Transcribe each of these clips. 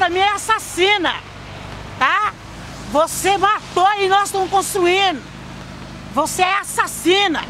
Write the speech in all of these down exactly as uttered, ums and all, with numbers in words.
pra mim é assassina, tá? Você matou e nós estamos construindo. Você é assassina.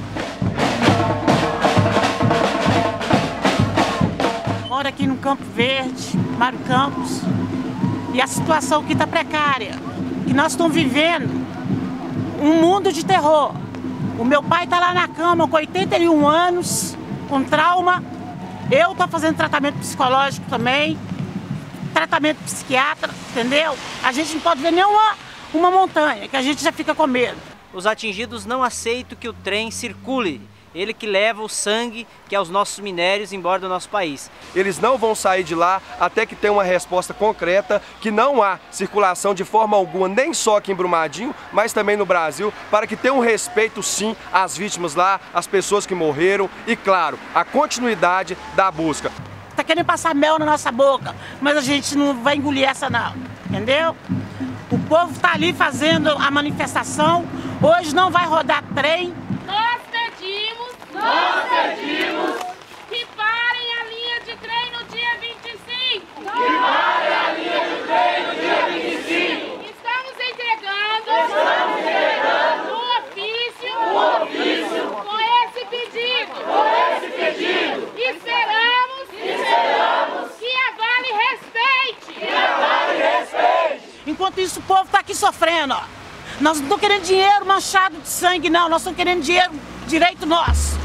Moro aqui no Campo Verde, Mário Campos, e a situação aqui está precária. E nós estamos vivendo um mundo de terror. O meu pai está lá na cama com oitenta e um anos, com trauma. Eu estou fazendo tratamento psicológico também, tratamento psiquiatra, entendeu? A gente não pode ver nenhuma uma montanha, que a gente já fica com medo. Os atingidos não aceitam que o trem circule. Ele que leva o sangue, que é os nossos minérios, embora do nosso país. Eles não vão sair de lá até que tenha uma resposta concreta que não há circulação de forma alguma, nem só aqui em Brumadinho, mas também no Brasil, para que tenha um respeito sim às vítimas lá, às pessoas que morreram e, claro, a continuidade da busca. Tá querendo passar mel na nossa boca, mas a gente não vai engolir essa não, entendeu? O povo tá ali fazendo a manifestação, hoje não vai rodar trem. Nós pedimos, nós pedimos que parem a linha de trem no dia vinte e cinco. Que parem a linha de trem no dia vinte e cinco. Estamos entregando, Estamos entregando um ofício, um ofício com esse pedido. Com esse pedido. Esperamos, Esperamos que a Vale respeite. Que a Vale respeite. Enquanto isso, o povo tá aqui sofrendo, ó. Nós não estamos querendo dinheiro manchado de sangue, não. Nós estamos querendo dinheiro, direito nosso.